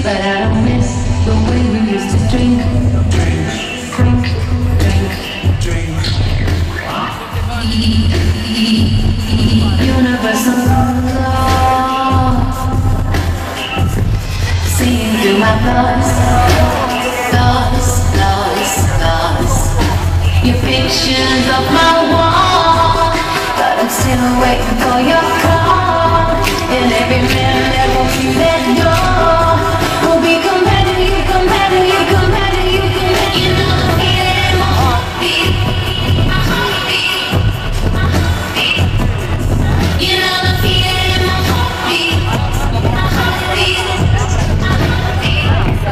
but I don't miss the way we used to drink. Drink, drink, drink, drink. Universal love, seeing through my thoughts, thoughts, thoughts, thoughts. Your pictures of my wall, but I'm still waiting for your call. And every man that walks through that door will be compared to you, compared to you, compared to you, compared to you. You know the feeling in my heartbeat, my heartbeat, my heartbeat. You know the feeling in my heartbeat, my heartbeat, my heartbeat.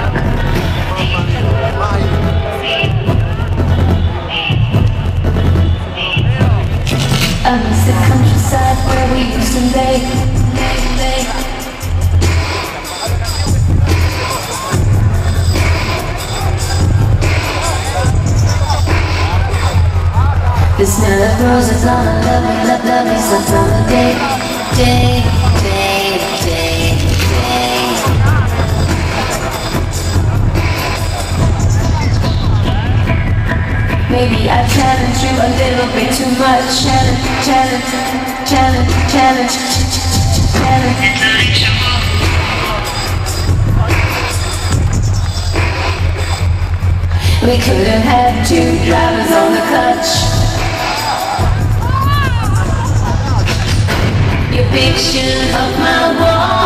I miss the countryside where we used to lay. The smell of roses on a lovely, lovely summer day, day, day, day, day. Maybe I challenge you a little bit too much. Challenge, challenge, challenge, challenge, challenge. We couldn't have two drivers on the clutch. Your pictures of my wall.